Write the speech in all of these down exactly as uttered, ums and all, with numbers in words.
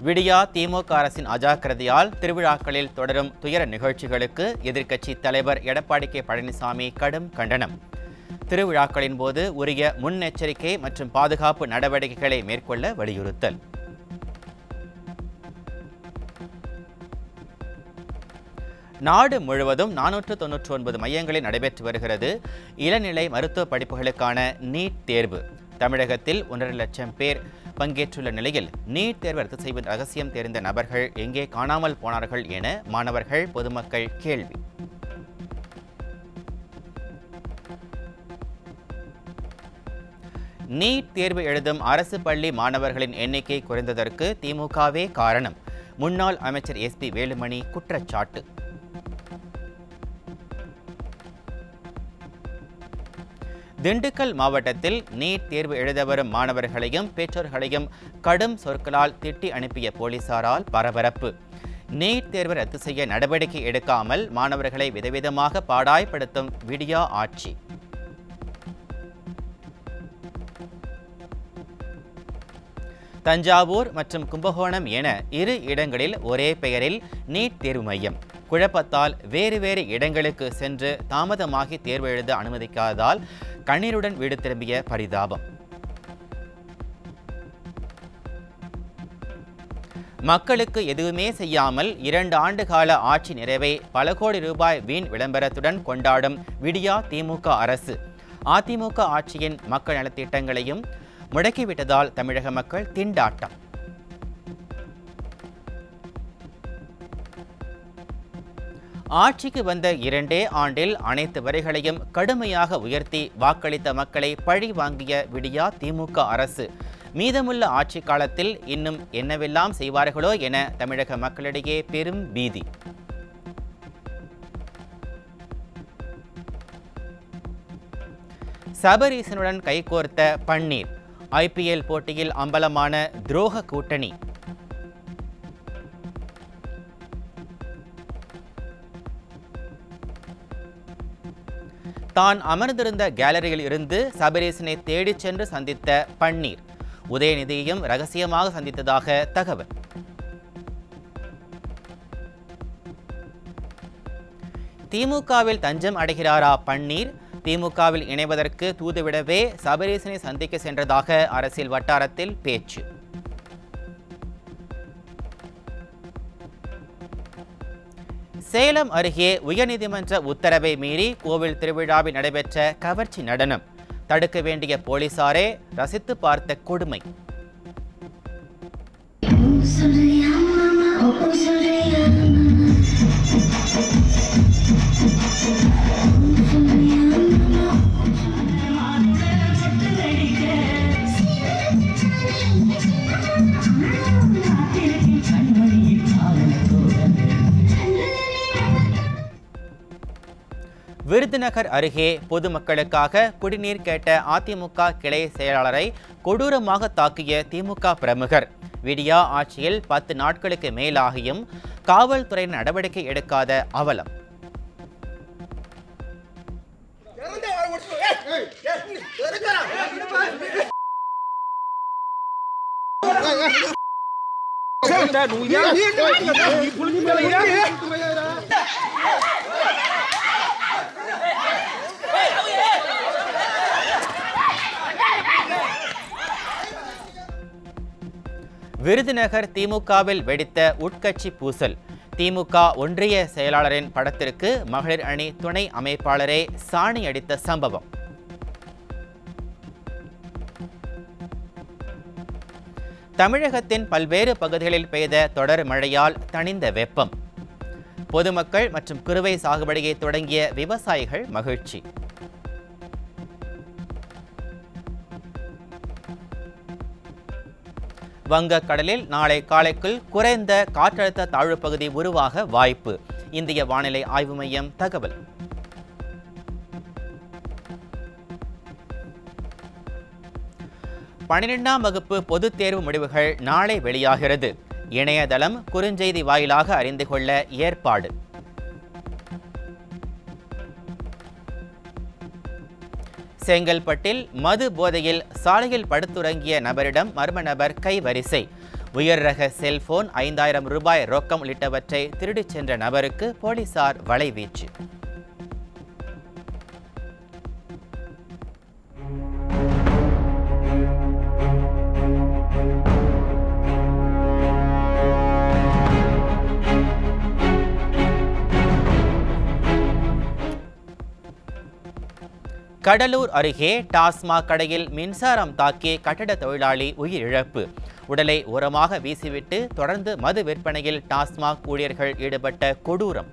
விடியா திமுக அரசின் அஜாக்கிரதையால் திருவிழாக்களில் தொடரும் துயர நிகழ்ச்சிகளுக்கு எதிர்க்கட்சி தலைவர் எடப்பாடி கே பழனிசாமி கடும் கண்டனம். திருவிழாக்களின் போது உரிய முன்னெச்சரிக்கை மற்றும் பாதுகாப்பு நடவடிக்கைகளை மேற்கொள்ள வலியுறுத்தல். நாடு முழுவதும் நானூற்று தொன்னூற்றி ஒன்பது மையங்களில் நடைபெற்று வருகிறது இளநிலை மருத்துவ படிப்புகளுக்கான நீட் தேர்வு. தமிழகத்தில் ஒன்றரை லட்சம் பேர் பங்கேற்றுள்ள நிலையில் நீட் தேர்வு ரத்து செய்வது ரகசியம் தெரிந்த நபர்கள் எங்கே காணாமல் போனார்கள் என மாணவர்கள் பொதுமக்கள் கேள்வி. நீட் தேர்வு எழுதும் அரசு பள்ளி மாணவர்களின் எண்ணிக்கை குறைந்ததற்கு திமுகவே காரணம். முன்னாள் அமைச்சர் எஸ் பி வேலுமணி குற்றச்சாட்டு. திண்டுக்கல் மாவட்டத்தில் நீட் தேர்வு எழுத வரும் மாணவர்களையும் பெற்றோர்களையும் கடும் சொற்களால் திட்டி அனுப்பிய போலீசாரால் பரபரப்பு. நீட் தேர்வு ரத்து செய்ய நடவடிக்கை எடுக்காமல் மாணவர்களை விதவிதமாக பாடாய்படுத்தும் விடியா ஆட்சி. தஞ்சாவூர் மற்றும் கும்பகோணம் என இரு இடங்களில் ஒரே பெயரில் நீட் தேர்வு மையம். குழப்பத்தால் வேறு வேறு இடங்களுக்கு சென்று தாமதமாகி தேர்வு எழுத அனுமதிக்காததால் கண்ணீருடன் வீடு திரும்பிய பரிதாபம். மக்களுக்கு எதுவுமே செய்யாமல் இரண்டு ஆண்டு கால ஆட்சி நிறைவை பல கோடி ரூபாய் வீண் விளம்பரத்துடன் கொண்டாடும் விடியா திமுக அரசு அதிமுக ஆட்சியின் மக்கள் நலத்திட்டங்களையும் முடக்கிவிட்டதால் தமிழக மக்கள் திண்டாட்டம். ஆட்சிக்கு வந்த இரண்டே ஆண்டில் அனைத்து வரிகளையும் கடுமையாக உயர்த்தி வாக்களித்த மக்களை பழி வாங்கிய விடியா திமுக அரசு மீதமுள்ள ஆட்சி காலத்தில் இன்னும் என்னவெல்லாம் செய்வார்களோ என தமிழக மக்களிடையே பெரும் பீதி. சபரீசனுடன் கைகோர்த்த பன்னீர். ஐ பி எல் போட்டியில் அம்பலமான துரோக கூட்டணி. தான் அமர்ந்திருந்த கேலரியில் இருந்து சபரீசனை தேடிச் சென்று சந்தித்த பன்னீர் உதயநிதியையும் ரகசியமாக சந்தித்ததாக தகவல். திமுகவில் தஞ்சம் அடைகிறாரா பன்னீர்? திமுகவில் இணைவதற்கு தூதுவிடவே சபரீசனை சந்திக்க சென்றதாக அரசியல் வட்டாரத்தில் பேச்சு. சேலம் அருகே உயர்நீதிமன்ற உத்தரவை மீறி கோவில் திருவிழாவில் நடைபெற்ற கவர்ச்சி நடனம். தடுக்க வேண்டிய போலீசாரே ரசித்து பார்த்த கொடுமை. விருதுநகர் அருகே பொதுமக்களுக்காக குடிநீர் கேட்ட அதிமுக கிளை செயலாளரை கொடூரமாக தாக்கிய திமுக பிரமுகர். விடியா ஆட்சியில் பத்து நாட்களுக்கு மேலாகியும் காவல்துறை நடவடிக்கை எடுக்காத அவலம். விருதுநகர் திமுகவில் வெடித்த உட்கட்சி பூசல். திமுக ஒன்றிய செயலாளரின் படத்திற்கு மகளிர் அணி துணை அமைப்பாளரே சாணி அடித்த சம்பவம். தமிழகத்தின் பல்வேறு பகுதிகளில் பெய்த தொடர் மழையால் தணிந்த வெப்பம். பொதுமக்கள் மற்றும் குறுவை சாகுபடியை தொடங்கிய விவசாயிகள் மகிழ்ச்சி. வங்கக்கடலில் நாளை காலைக்குள் குறைந்த காற்றழுத்த தாழ்வு பகுதி உருவாக வாய்ப்பு. இந்திய வானிலை ஆய்வு மையம் தகவல். பன்னிரெண்டாம் வகுப்பு பொதுத் தேர்வு முடிவுகள் நாளை வெளியாகிறது. இணையதளம் குறுஞ்செய்தி வாயிலாக அறிந்து கொள்ள ஏற்பாடு. செங்கல்பட்டில் மது போதையில் சாலையில் படுத்துறங்கிய நபரிடம் மர்ம நபர் கைவரிசை. உயர் ரக செல்போன், ஐந்தாயிரம் ரூபாய் ரொக்கம் உள்ளிட்டவற்றை திருடிச் சென்ற நபருக்கு போலீசார் வலைவீச்சு. கடலூர் அருகே டாஸ்மாக் கடையில் மின்சாரம் தாக்கி கட்டட தொழிலாளி உயிரிழப்பு. உடலை ஓரமாக வீசிவிட்டு தொடர்ந்து மது விற்பனையில் டாஸ்மாக் ஊழியர்கள் ஈடுபட்ட கொடூரம்.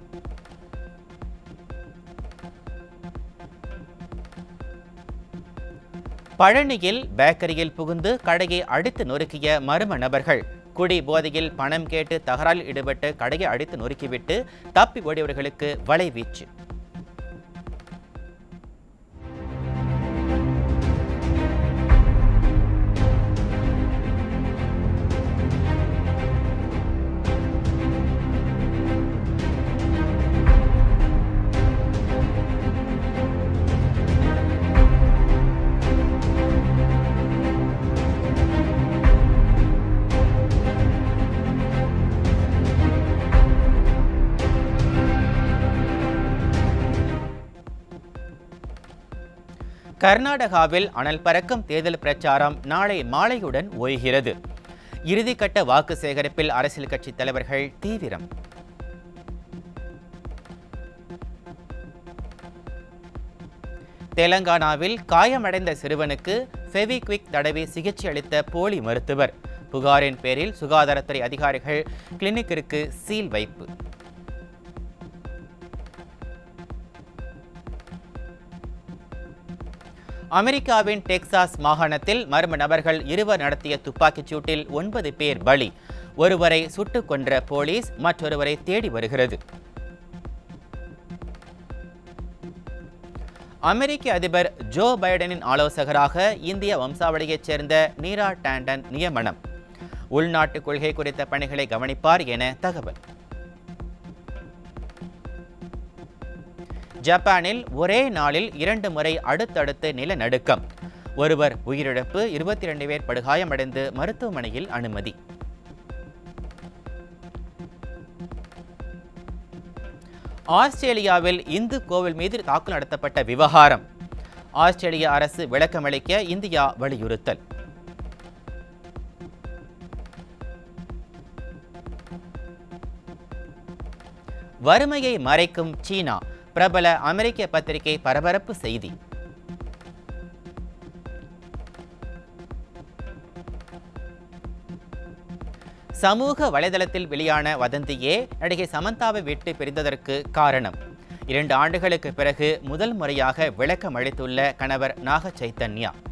பழனியில் பேக்கரியில் புகுந்து கடையை அடித்து நொறுக்கிய மர்ம நபர்கள். குடி போதையில் பணம் கேட்டு தகராறில் ஈடுபட்டு கடையை அடித்து நொறுக்கிவிட்டு தப்பி ஓடியவர்களுக்கு வலைவீச்சு. கர்நாடகாவில் அனல் பறக்கும் தேர்தல் பிரச்சாரம் நாளை மாலையுடன் ஓய்கிறது. இறுதிக்கட்ட வாக்கு சேகரிப்பில் அரசியல் கட்சி தலைவர்கள் தீவிரம். தெலங்கானாவில் காயமடைந்த சிறுவனுக்கு ஃபெவிக்விக் தடவி சிகிச்சை அளித்த போலி மருத்துவர். புகாரின் பேரில் சுகாதாரத்துறை அதிகாரிகள் கிளினிக்கிற்கு சீல் வைப்பு. அமெரிக்காவின் டெக்சாஸ் மாகாணத்தில் மர்ம நபர்கள் இருவர் நடத்திய துப்பாக்கிச் சூட்டில் ஒன்பது பேர் பலி. ஒருவரை சுட்டுக் கொன்ற போலீஸ் மற்றொருவரை தேடி வருகிறது. அமெரிக்க அதிபர் ஜோ பைடனின் ஆலோசகராக இந்திய வம்சாவளியைச் சேர்ந்த நீரா டாண்டன் நியமனம். உள்நாட்டு கொள்கை குறித்த பணிகளை கவனிப்பார் என தகவல். ஜப்பானில் ஒரே நாளில் இரண்டு முறை அடுத்தடுத்து நிலநடுக்கம். ஒருவர் உயிரிழப்பு, இருபத்தி இரண்டு பேர் படுகாயமடைந்து மருத்துவமனையில் அனுமதி. ஆஸ்திரேலியாவில் இந்து கோவில் மீது தாக்குதல் நடத்தப்பட்ட விவகாரம். ஆஸ்திரேலிய அரசு விளக்கமளிக்க இந்தியா வலியுறுத்தல். வறுமையை மறைக்கும் சீனா. பிரபல அமெரிக்க பத்திரிகை பரபரப்பு செய்தி. சமூக வலைதளத்தில் வெளியான வதந்தியே நடிகை சமந்தாவை விட்டு பிரிந்ததற்கு காரணம். இரண்டு ஆண்டுகளுக்கு பிறகு முதல் முறையாக விளக்கம் அளித்துள்ள கணவர் நாக சைத்தன்யா.